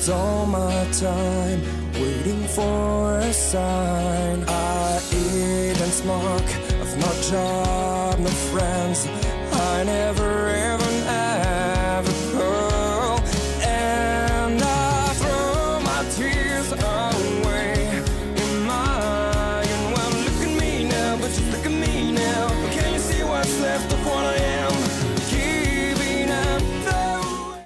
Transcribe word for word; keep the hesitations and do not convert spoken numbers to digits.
waste all my time waiting for a sign. I even smoke of my job.